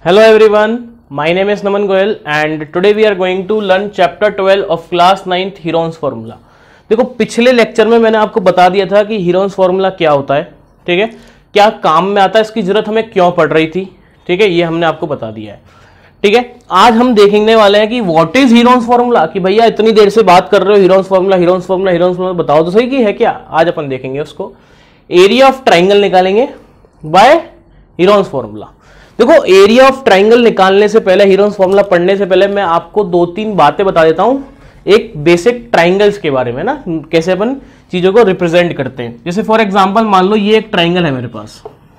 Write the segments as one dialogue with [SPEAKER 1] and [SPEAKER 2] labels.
[SPEAKER 1] Hello everyone, my name is Naman Goyal and today we are going to learn chapter 12 of class 9th Heron's formula। देखो पिछले lecture में मैंने आपको बता दिया था कि हीरोन्स फॉर्मूला क्या होता है, ठीक है, क्या काम में आता है, इसकी जरूरत हमें क्यों पड़ रही थी, ठीक है, ये हमने आपको बता दिया है। ठीक है, आज हम देखने वाले हैं कि व्हाट इज हीरोन्स फॉर्मूला। कि भैया इतनी देर से बात कर रहे हो Heron's formula Heron's formula Heron's formula, बताओ तो सही कि है क्या। आज अपन देखेंगे उसको। एरिया ऑफ ट्राइंगल निकालेंगे बाय हीरोन्स फॉर्मूला। देखो एरिया ऑफ ट्राइंगल निकालने से पहले, हीरोन्स फॉर्मूला पढ़ने से पहले मैं आपको दो तीन बातें बता देता हूं एक बेसिक ट्राइंगल्स के बारे में ना, कैसे अपन चीजों को रिप्रेजेंट करते हैं। जैसे फॉर एग्जांपल मान लो ये एक ट्राइंगल है मेरे पास,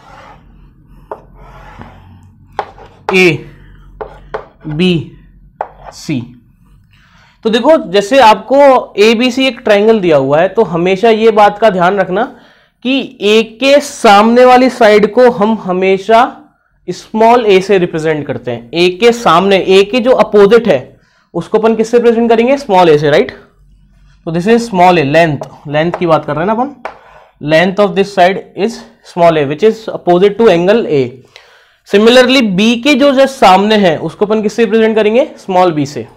[SPEAKER 1] ए बी सी। तो देखो जैसे आपको ए बी सी एक ट्राइंगल दिया हुआ है, तो हमेशा ये बात का ध्यान रखना कि ए के सामने वाली साइड को हम हमेशा स्मॉल ए से रिप्रेजेंट करते हैं। ए के सामने, ए के जो अपोजिट है उसको अपन किससे रिप्रेजेंट करेंगे, स्मॉल ए से, राइट। तो this is small a, length की बात कर रहे हैं ना अपन। Length of this side is small a which is opposite to angle a. Similarly b के जो जस्ट सामने है उसको अपन किससे रिप्रेजेंट करेंगे, स्मॉल बी से।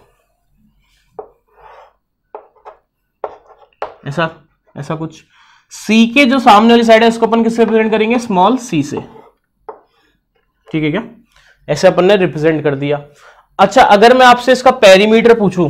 [SPEAKER 1] ऐसा कुछ। सी के जो सामने वाली साइड है उसको अपन किससे रिप्रेजेंट करेंगे, स्मॉल सी से। ठीक है क्या, ऐसे अपन ने रिप्रेजेंट कर दिया। अच्छा अगर मैं आपसे इसका पेरीमीटर पूछूं,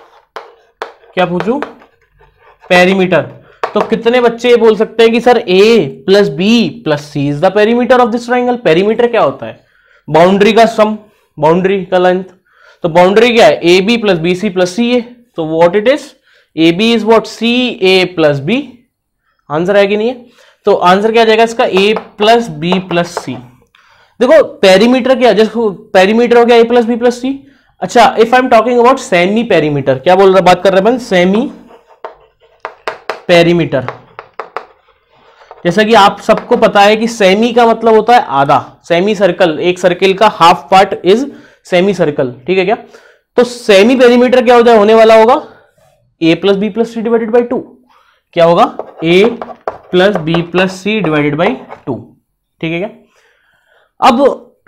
[SPEAKER 1] क्या पूछूं, पेरीमीटर, तो कितने बच्चे ये बोल सकते हैं कि sir a plus b plus c is the perimeter of this triangle. Perimeter क्या होता है, बाउंड्री का सम, बाउंड्री का लेंथ। तो बाउंड्री क्या है, a b plus b c plus c a. तो what it is, a b is what, c a plus b. Answer है कि नहीं है, तो आंसर क्या आ जाएगा इसका, a plus b plus c. देखो पेरीमीटर क्या, जैसे पेरीमीटर हो गया a plus b plus c. अच्छा if I am talking about semi perimeter, क्या बोल रहा, बात कर रहे हैं अपन सेमी पेरीमीटर। जैसा कि आप सबको पता है कि सेमी का मतलब होता है आधा, सेमी सर्कल, एक सर्कल का half part is semi circle, ठीक है क्या। तो सेमी पेरीमीटर क्या होता है, होने वाला होगा a plus b plus c divided by 2। क्या होगा, a plus b plus c divided by 2, ठीक है क्या। अब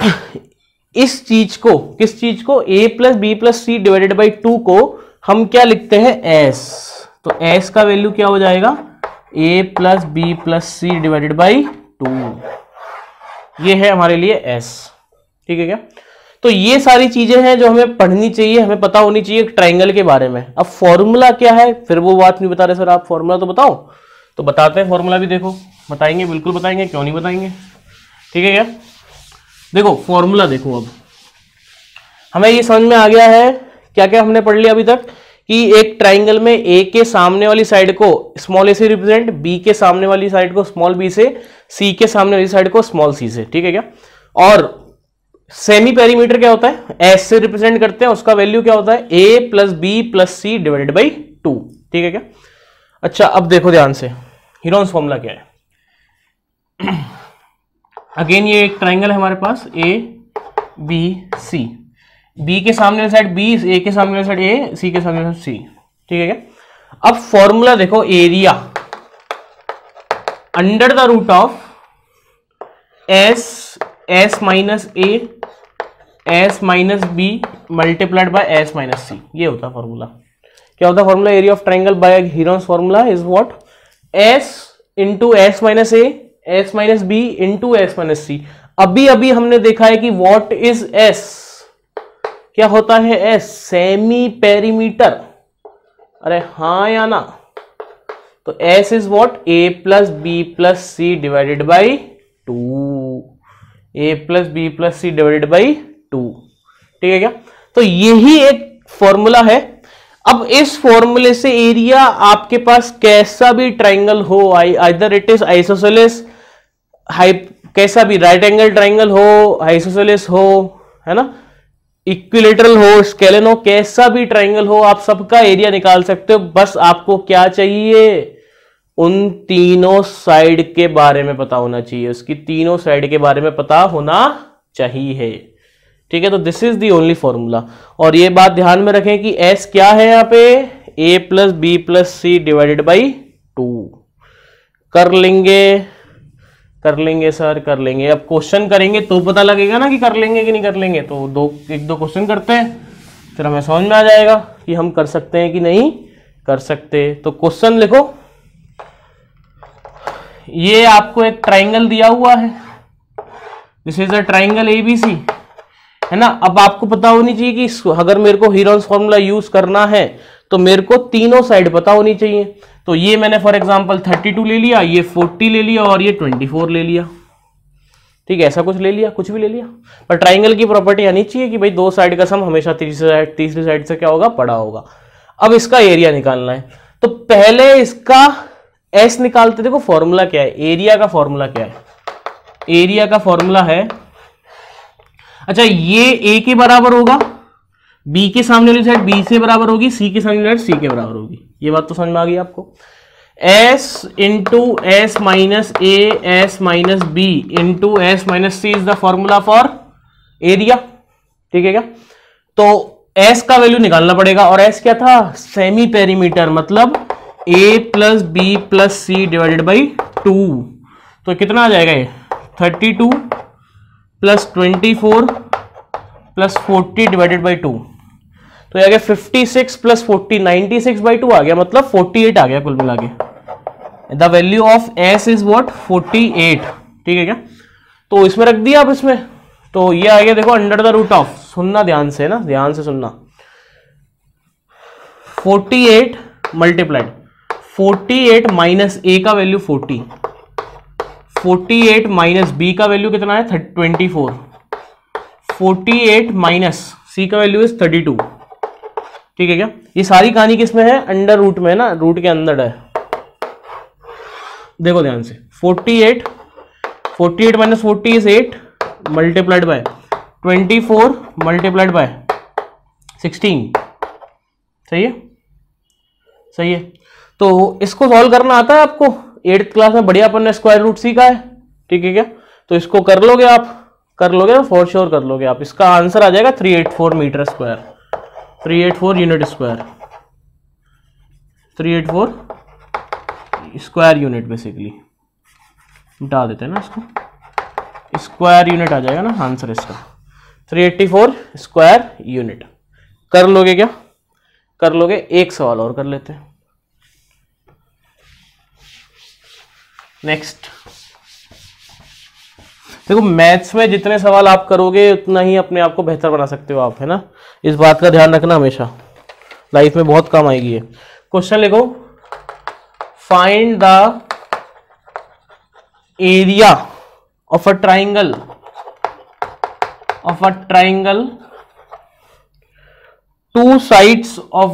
[SPEAKER 1] इस चीज को, किस चीज को, a plus b plus c divided by 2 को हम क्या लिखते हैं, s। तो s का वैल्यू क्या हो जाएगा, a plus b plus c divided by 2। ये है हमारे लिए s, ठीक है क्या। तो ये सारी चीजें हैं जो हमें पढ़नी चाहिए, हमें पता होनी चाहिए ट्राइंगल के बारे में। अब फॉर्मूला क्या है, फिर वो बात नहीं बता रहे सर आप, फॉर्मूला तो बताओ। तो बताते हैं, फॉर्मूला भी देखो, बताएंगे, बिल्कुल बताएंगे, क्यों नहीं बताएंगे, ठीक है क्या। देखो फॉर्मूला देखो, अब हमें ये समझ में आ गया है क्या क्या हमने पढ़ लिया अभी तक, कि एक ट्राइंगल में ए के सामने वाली साइड को स्मॉल ए से रिप्रेजेंट, बी के सामने वाली साइड को स्मॉल बी से, सी के सामने वाली साइड को स्मॉल सी से, ठीक है क्या। और सेमी पेरीमीटर क्या होता है, एस से रिप्रेजेंट करते हैं, उसका वैल्यू क्या होता है, a plus b plus c divided by 2, ठीक है क्या। अच्छा अब देखो ध्यान से, हीरोन्स फॉर्मूला क्या है। अगेन ये एक ट्राइंगल है हमारे पास, ए बी सी, बी के सामने वाली साइड बी, ए के सामने वाली साइड ए, सी के सामने वाली साइड सी, ठीक है क्या। अब फॉर्मूला देखो, area under the root of s minus a s minus b multiplied by s minus c, ये होता है फॉर्मूला। क्या होता है formula, area of triangle by Heron's formula is what, s into s minus a s minus b into s minus c. अभी अभी हमने देखा है कि व्हाट इज एस, क्या होता है एस, सेमी पेरीमीटर। अरे हाँ या ना, तो s is what, a plus b plus c divided by 2, a plus b plus c divided by 2, ठीक है क्या। तो यही एक फॉर्मूला है। अब इस फॉर्मूले से एरिया आपके पास कैसा भी ट्राइंगल हो, आइदर इट इज आइसोसेलेस, कैसा भी राइट एंगल ट्राइंगल हो, आइसोसेलेस हो, है ना, इक्विलेटरल हो, स्केलेन हो, कैसा भी ट्राइंगल हो, आप सबका एरिया निकाल सकते हो। बस आपको क्या चाहिए, उन तीनों साइड के बारे में पता होना चाहिए, उसकी तीनों साइड के बारे में पता होना चाहिए, ठीक है। तो this is the only formula. और ये बात ध्यान में रखें कि एस क्या है यहाँ पे, a plus b plus c divided by 2 कर लेंगे। कर लेंगे सर, कर लेंगे। अब क्वेश्चन करेंगे तो पता लगेगा ना कि कर लेंगे कि नहीं कर लेंगे। तो एक दो क्वेश्चन करते हैं, फिर हमें समझ में आ जाएगा कि हम कर सकते हैं कि नहीं कर सकते। तो क्वेश्चन लिखो, ये आपको एक ट्राइंगल दिया हुआ है, this is a triangle ABC, है ना। अब आपको पता होनी चाहिए कि अगर मेरे को हीरोन्स फॉर्मूला यूज करना है तो मेरे को तीनों साइड पता होनी चाहिए। तो ये मैंने फॉर एग्जांपल 32 ले लिया, ये 40 ले लिया और ये 24 ले लिया, ठीक है, ऐसा कुछ ले लिया, कुछ भी ले लिया। पर ट्राइंगल की प्रॉपर्टी आनी चाहिए कि भाई दो साइड का सम हमेशा तीसरी साइड से क्या होगा, बड़ा होगा। अब इसका एरिया निकालना है, तो पहले इसका एस निकालते। देखो फॉर्मूला क्या है, एरिया का फॉर्मूला क्या है, एरिया का फॉर्मूला है, अच्छा ये ए के बराबर होगा, बी के सामने वाली साइड बी से बराबर होगी, सी के सामने वाली साइड सी के बराबर होगी। ये बात तो समझ में आ गई आपको। S into s minus a s minus b into s minus c is the formula for area, ठीक है क्या। तो एस का वैल्यू निकालना पड़ेगा, और एस क्या था, सेमी पेरीमीटर, मतलब a plus b plus c divided by 2। तो कितना आ जाएगा ये 32 प्लस 24 प्लस 40 डिवाइडेड बाई 2। तो ये आ गया 56 प्लस 40, 96/2 आ गया, मतलब 48 आ गया कुल मिला के। The value of s is what, 48, ठीक है क्या। तो इसमें रख दिया, अब इसमें तो ये आ गया, देखो अंडर द रूट ऑफ, सुनना ध्यान से ना, ध्यान से सुनना, 48 मल्टीप्लाइड 48 माइनस ए का वैल्यू 40, 48 माइनस बी का वैल्यू कितना है 24, 48 माइनस सी का वैल्यू इज 32, ठीक है क्या। ये सारी कहानी किसमें है, अंडर रूट में है ना, रूट के अंदर है। देखो ध्यान से, 48 minus 40 is 8 multiplied by 24 multiplied by 16, सही है, सही है। तो इसको सॉल्व करना आता है आपको, 8th क्लास में बढ़िया अपन ने स्क्वायर रूट सीखा है, ठीक है क्या। तो इसको कर लोगे आप, कर लोगे ना, फॉर श्योर कर लोगे आप। इसका आंसर आ जाएगा 384 metre square, 384 unit square, 384 square unit basically, मिटा देते हैं ना इसको, स्क्वायर यूनिट आ जाएगा ना आंसर इसका, 384 स्क्वायर यूनिट। कर लोगे क्या, कर लोगे। एक सवाल और कर लेते हैं, नेक्स्ट। देखो मैथ्स में जितने सवाल आप करोगे उतना ही अपने आप को बेहतर बना सकते हो आप, है ना। इस बात का ध्यान रखना हमेशा, लाइफ में बहुत काम आएगी ये। क्वेश्चन लिखो, find the area of a triangle, two sides of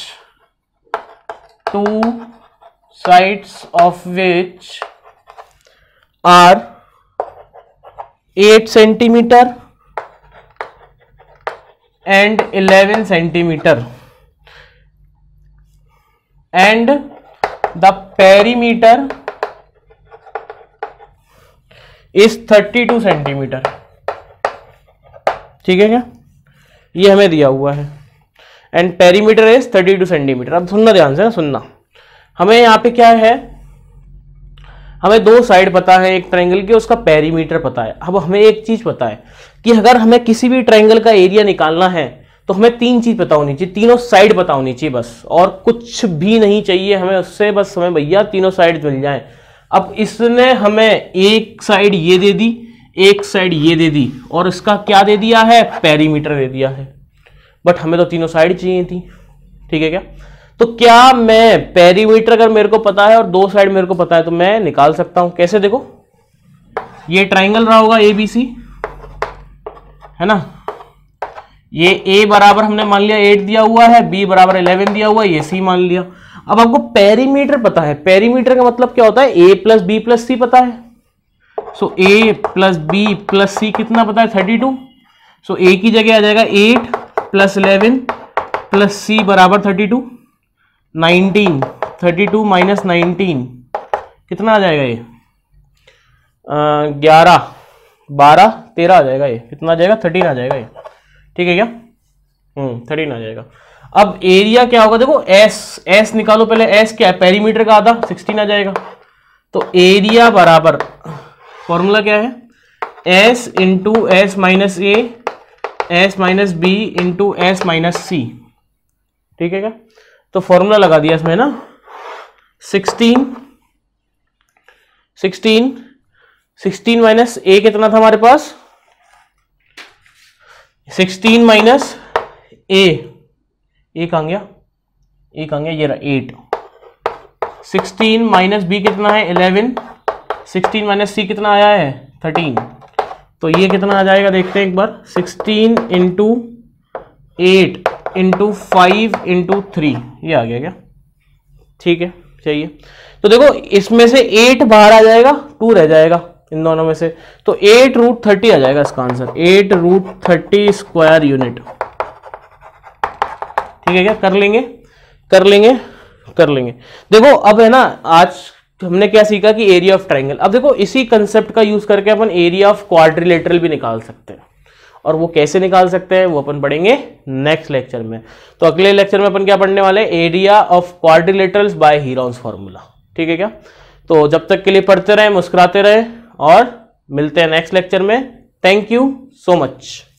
[SPEAKER 1] which are 8 centimeter and 11 centimeter, and the perimeter is 32 centimeter, ठीक है क्या। ये हमें दिया हुआ है, एंड पेरीमीटर इज 32 सेंटीमीटर। अब सुनना ध्यान से ना, सुनना, हमें यहाँ पे क्या है, हमें दो साइड पता है एक ट्रायंगल की, उसका पेरीमीटर पता है। अब हमें एक चीज पता है कि अगर हमें किसी भी ट्रायंगल का एरिया निकालना है तो हमें तीन चीज पता होनी चाहिए, तीनों साइड पता होनी चाहिए बस, और कुछ भी नहीं चाहिए हमें उससे, बस हमें भैया तीनों साइड मिल जाए। अब इसने हमें एक साइड ये दे दी, एक साइड ये दे दी, और इसका क्या दे दिया है, पेरीमीटर दे दिया है, बट हमें तो तीनों साइड चाहिए थी, ठीक है क्या। तो क्या मैं पेरीमीटर अगर मेरे को पता है और दो साइड मेरे को पता है तो मैं निकाल सकता हूं, कैसे। देखो ये ट्राइंगल रहा होगा ABC, है ना, ये A बराबर हमने मान लिया 8 दिया हुआ है, B बराबर 11 दिया हुआ है, ये C मान लिया। अब आपको पेरीमीटर पता है, पेरीमीटर का मतलब क्या होता है, A plus B plus C पता है। So A plus B plus C कितना पता है, 32। सो A की जगह आ जाएगा 8 प्लस 11 प्लस C बराबर 32, 19, 32 माइनस 19 कितना आ जाएगा, ये 11, 12, 13 आ जाएगा, ये कितना आ जाएगा, 13 आ जाएगा ये, ठीक है क्या, 13 आ जाएगा। अब एरिया क्या होगा, देखो S निकालो पहले, S क्या है, पेरीमीटर का आधा 16 आ जाएगा। तो एरिया बराबर फॉर्मूला क्या है, s into s minus a s minus b into s minus c, ठीक है क्या। तो फॉर्मूला लगा दिया इसमें ना, 16 माइनस ए कितना था हमारे पास, 16 माइनस ए कहां गया, ये रहा 8, 16 माइनस बी कितना है 11, 16 माइनस सी कितना आया है 13, तो ये कितना आ जाएगा देखते हैं एक बार, 16 इंटू 8 इंटू 5 इंटू 3, ये आ गया क्या, ठीक है चाहिए। तो देखो इसमें से 8 बाहर आ जाएगा, 2 रह जाएगा इन दोनों में से, तो 8√30 आ जाएगा इसका आंसर, 8√30 स्क्वायर यूनिट, ठीक है क्या। कर लेंगे। देखो अब है ना, आज हमने क्या सीखा कि एरिया ऑफ ट्रायंगल, अब देखो इसी कंसेप्ट का यूज करके अपन एरिया ऑफ क्वाड्रिलेटरल भी निकाल सकते हैं, और वो कैसे निकाल सकते हैं वो अपन पढ़ेंगे नेक्स्ट लेक्चर में। तो अगले लेक्चर में अपन क्या पढ़ने वाले हैं, area of quadrilaterals by Heron's formula, ठीक है क्या। तो जब तक के लिए पढ़ते रहे, मुस्कुराते रहे, और मिलते हैं नेक्स्ट लेक्चर में। Thank you so much.